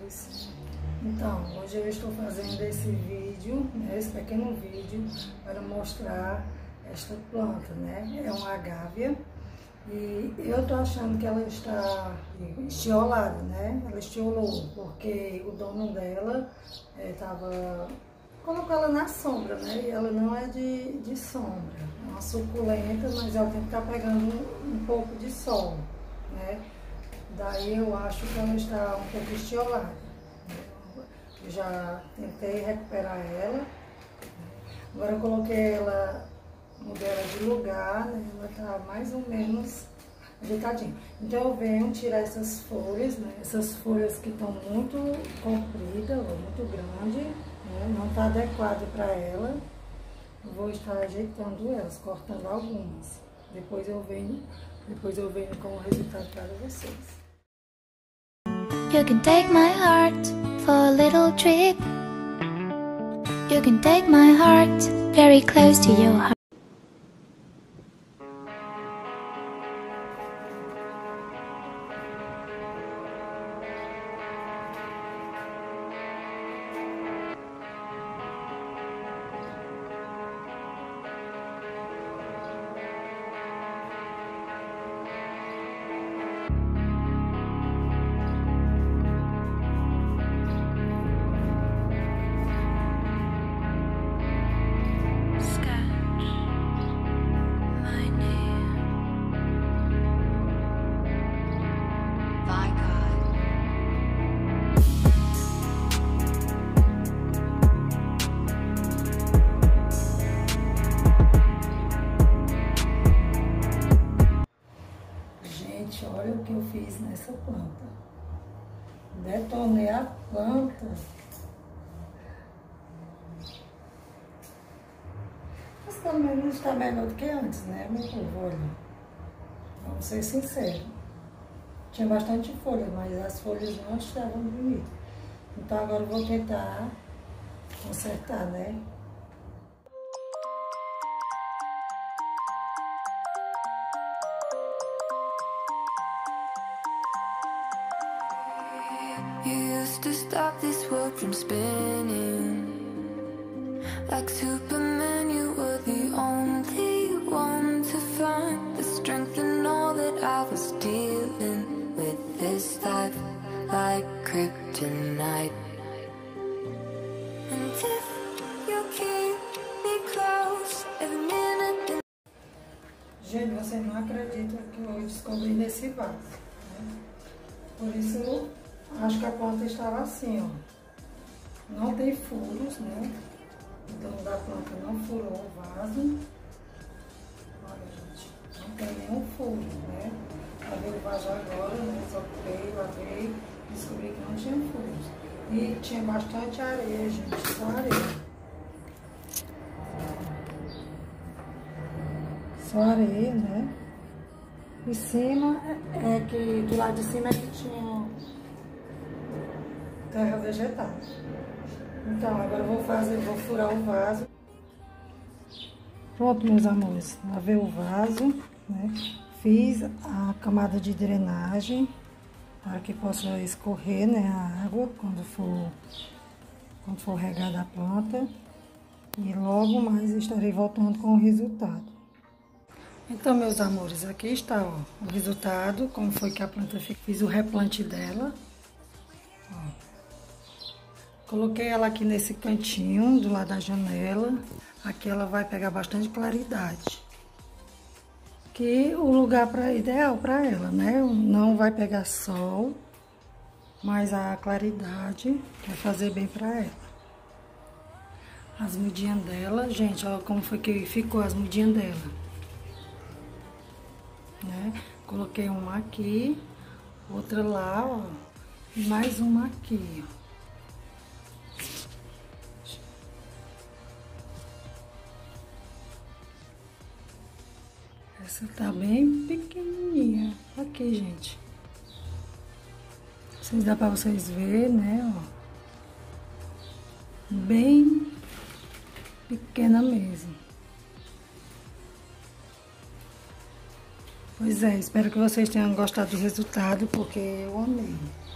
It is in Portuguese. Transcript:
flores. Então, hoje eu estou fazendo esse vídeo, né, esse pequeno vídeo, para mostrar esta planta, né? É uma agávea e eu tô achando que ela está estiolada, né? Ela estiolou, porque o dono dela colocou ela na sombra, né? E ela não é de sombra, é uma suculenta, mas ela tem que estar pegando um pouco de sol, né? Daí eu acho que ela está um pouco estiolada. Eu já tentei recuperar ela. Agora eu coloquei ela, mudei ela de lugar, né? Ela está mais ou menos ajeitadinha. Então eu venho tirar essas folhas, né? Essas folhas que estão muito compridas, muito grandes, né? Não está adequada para ela. Eu vou estar ajeitando elas, cortando algumas. Depois eu venho com o resultado para vocês. You can take my heart for a little trip. You can take my heart very close to your heart. Olha o que eu fiz nessa planta. Detonei a planta. Mas também não está melhor do que antes, né, meu povo? Olha, vamos ser sinceros. Tinha bastante folha, mas as folhas não estavam bonitas. Então agora eu vou tentar consertar, né? You used to stop this world from spinning. Like Superman, you were the only one to find the strength in all that I was dealing with. This life like kryptonite. And if you keep me close every minute. Gente, você não acredita que eu descobri nesse vaso, né? Por isso acho que a planta estava assim, ó. Não tem furos, né? O dono da planta não furou o vaso. Olha, gente, não tem nenhum furo, né? Abri o vaso agora, né? Soltei, lavei, descobri que não tinha furos. E tinha bastante areia, gente, só areia. Só areia, né? Em cima, do lado de cima é que tinha terra vegetal. Então, agora eu vou furar o vaso. Pronto, meus amores, lavei o vaso, né? Fiz a camada de drenagem para que possa escorrer, né, a água quando for regada a planta. E logo mais estarei voltando com o resultado. Então, meus amores, aqui está, ó, o resultado, como foi que a planta fez. Fiz o replante dela. Ó. Coloquei ela aqui nesse cantinho, do lado da janela. Aqui ela vai pegar bastante claridade. Que o lugar ideal para ela, né? Não vai pegar sol, mas a claridade vai fazer bem para ela. As mudinhas dela, gente, olha como foi que ficou as mudinhas dela. Né? Coloquei uma aqui, outra lá, ó, e mais uma aqui, ó. Essa tá bem pequenininha. Aqui, gente. Dá pra vocês verem, né, ó. Bem pequena mesmo. Pois é, espero que vocês tenham gostado do resultado, porque eu amei.